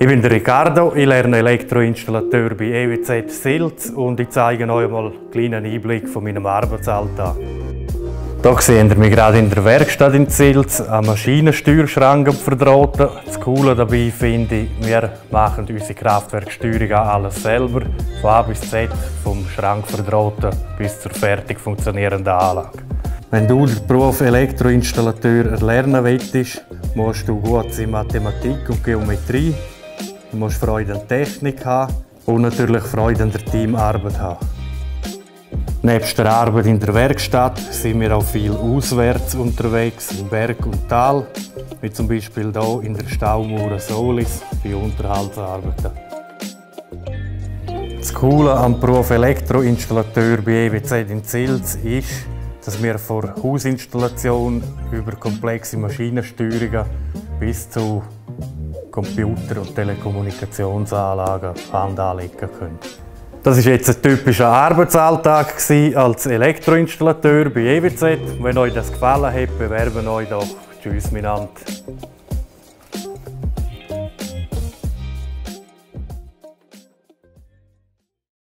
Ich bin der Ricardo, ich lerne Elektroinstallateur bei EWZ Silz und ich zeige euch mal einen kleinen Einblick von meinem Arbeitsalltag. Hier sehen wir mich gerade in der Werkstatt in Silz einen Maschinensteuerschrank verdrahten. Das Coole dabei finde ich, wir machen unsere Kraftwerksteuerung alles selber, von A bis Z, vom Schrank verdrahten bis zur fertig funktionierenden Anlage. Wenn du den Beruf Elektroinstallateur erlernen willst, musst du gut in Mathematik und Geometrie, du musst Freude an Technik haben und natürlich Freude an der Teamarbeit haben. Neben der Arbeit in der Werkstatt sind wir auch viel auswärts unterwegs, im Berg und Tal, wie zum Beispiel hier in der Staumauer Solis bei Unterhaltsarbeiten. Das Coole am Beruf Elektroinstallateur bei EWZ in Silz ist, dass wir von Hausinstallation über komplexe Maschinensteuerungen bis zu Computer- und Telekommunikationsanlagen Hand anlegen können. Das war jetzt ein typischer Arbeitsalltag als Elektroinstallateur bei EWZ. Wenn euch das gefallen hat, bewerben euch doch. Tschüss miteinander.